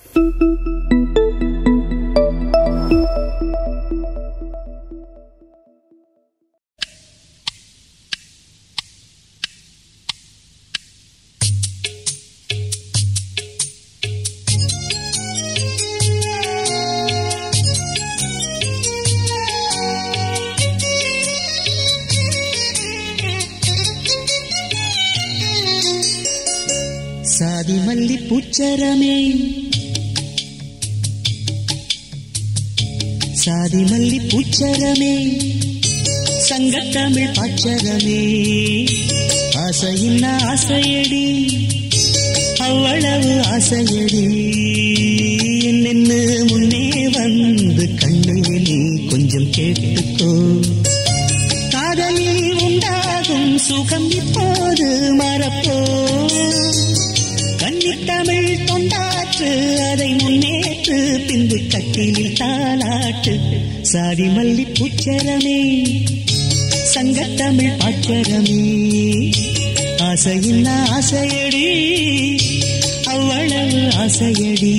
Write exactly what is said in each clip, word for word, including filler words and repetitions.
சாதி மல்லி பூச்சரமே சாதி மல்லி பூச்சரமே சங்கத்தமிழ் பாச்சரமே ஆசையின் ஆசையடி அவ்வளவு ஆசையடி நின்று முன்னே வந்து கண்ணே நீ கொஞ்சம் கேட்டுக்கோ காதலில் உண்டாகும் சுகம் இப்போது மறப்போ கன்னித்தமிழ் தொண்டாற்று அதை முன்னேற்று பின்பு கட்டிலில் தாளாட்டு சாதி மல்லி பூச்சரமே சங்கத்தமிழ் பாச்சரமே ஆசையின் ஆசையடி அவ்வளவு ஆசையடி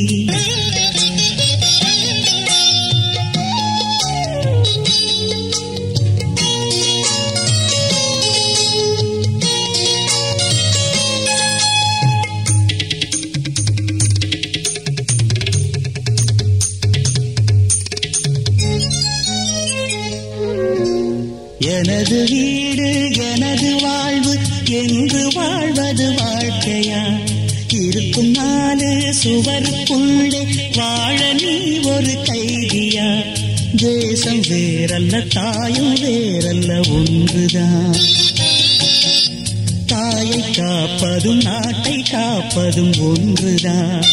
எனது வீடு எனது வாழ்வு என்று வாழ்வது வாழ்க்கையா இருக்கும் நாலு சுவருக்குள்ளே வாழ நீ ஒரு கைதியா தேசம் வேறல்ல தாயும் வேறல்ல ஒன்றுதான் தாயை காப்பதும் நாட்டை காப்பதும் ஒன்றுதான்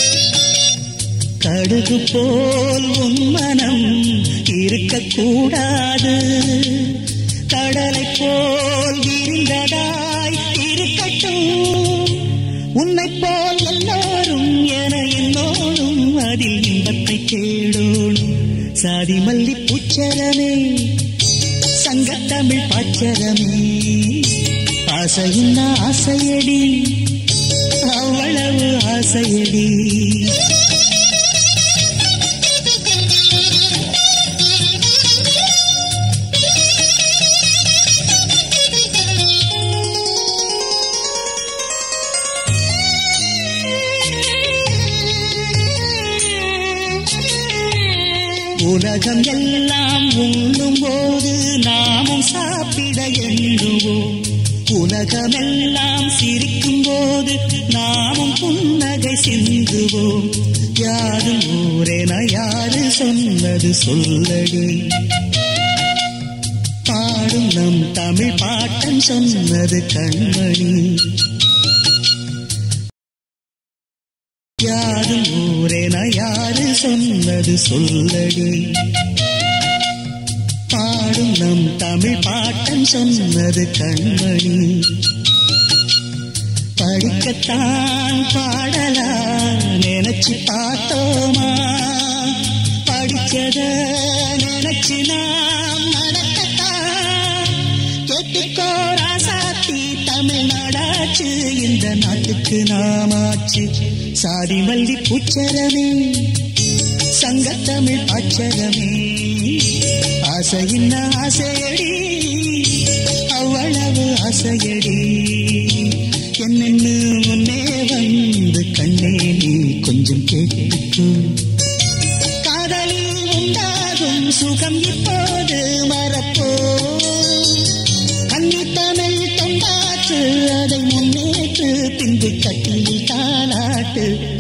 கடுகு போல் உன் மனம் இருக்கக்கூடாது கடலை போல் விரிந்ததாய் இருக்கட்டும் உன்னை போல் எல்லோரும் என என்னோடும் அதில் இன்பத்தை கேடோடும் சாதி மல்லி பூச்சரமே சங்கத்தமிழ் பாச்சரமே ஆசையின் ஆசையடி அவ்வளவு ஆசையடி உலகம் எல்லாம் உண்ணும் போது நாமும் சாப்பிட எண்ணுவோம் உலகமெல்லாம் சிரிக்கும் போது நாமும் புன்னகை சிந்துவோம் யாரும் ஊரென யாரு சொன்னது சொல்லடி பாடும் நம் தமிழ் பாட்டன் சொன்னது கண்மணி யாரும் ஊரென யாரு சொன்னது சொல்லடி பாடும் நம் தமிழ் பாட்டன் சொன்னது கண்மணி படிக்கத்தான் பாடலா நினைச்சு பார்த்தோமா படிச்சத நினைச்சு நாம் நடக்கத்தான் கேட்டுக்கோ ராசாத்தி தமிழ்நாடாச்சு இந்த நாட்டுக்கு நாமாச்சு சாதி மல்லி பூச்சரமே சங்கத்தமிழ் பாச்சரமே ஆசையின் ஆசையடி அவ்வளவு ஆசையடி என்னென்னு முன்னே வந்து கண்ணே நீ கொஞ்சம் கேட்டுக்கோ காதலில் உண்டாகும் சுகம் இப்போது மறப்போ கன்னித்தமிழ் தொண்டாற்று அதை முன்னேற்று பின்பு கட்டிலில் தாளாட்டு